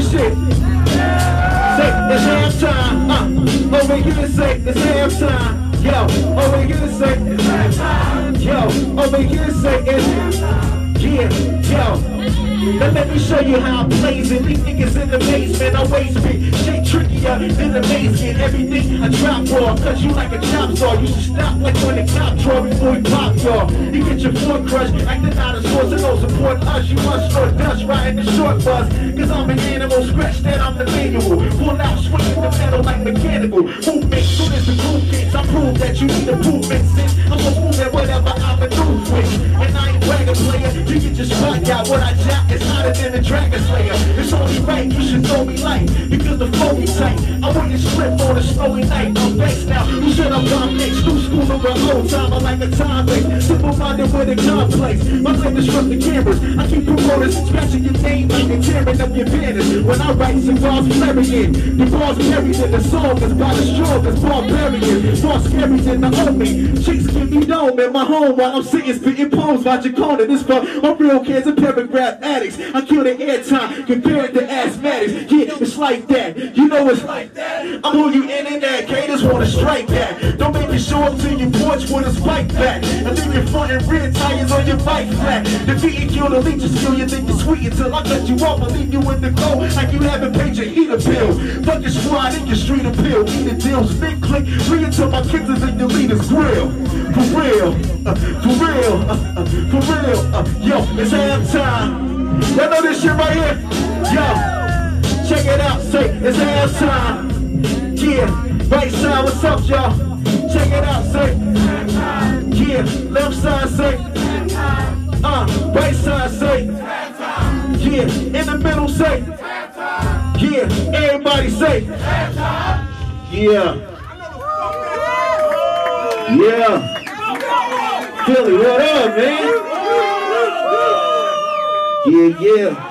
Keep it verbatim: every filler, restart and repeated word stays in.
shit. Say it's halftime. Uh, over here say it's halftime. Yo, over here say it's halftime. Yo, over here say it's yeah, yo. Now let me show you how I'm blazing. These niggas in the basement, I waste me. Shit trickier than the basement. Everything I drop raw, cause you like a chop saw. You should stop like when the cop draw before you pop y'all. You get your foot crushed, acting out of sorts and no support us. You must snort dust riding the short bus. Cause I'm an animal, scratch that I'm the manual. Pull out, swinging the metal like mechanical. Movement, soon as the groove hits, I prove that you need improvement. Since I'm gonna move at whatever I'm a new with. And I ain't bragging player, you can just find out what I jot. It's hotter than the Dragon Slayer. It's only right, you should throw me light. Because the flow be tight. I want you slip on a snowy night. I'm vexed now. You said I'm bomb next. New school over old time. I like a time waste. Simple minded with a complex. My name is from the cameras. I keep promoters scratching your name like they're tearing up your banners. When I write cigars flurrying, the bars carried in the song is by the strongest barbarian. More scary than the homie. Chicks give me dome in my home while I'm sitting spitting poems by Jacona. This for my real kids and paragraph addicts. I kill the airtime, compare it to asthmatics. Yeah, it's like that. You know it's like that. I'm who you internet haters wanna strike that. Don't make me show up to your porch with a spike back. And leave your front and rear tires on your bike flat. Defeat and kill the leeches, skill you think you're sweet until I cut you off and leave you in the cold like you haven't paid your heater bill. Fuck your squad in your street appeal. Eat the deal, spit click, free until my kids is in your leader's grill. For real, uh, for real, uh, uh, for real, uh, yo, it's halftime. Y'all know this shit right here? Yo, check it out, say it's halftime. Yeah, right side, what's up, y'all? Check it out, say yeah, left side, say uh, right side, say yeah, in the middle, say yeah, everybody say yeah, yeah. Philly, what up, man? Yeah, yeah.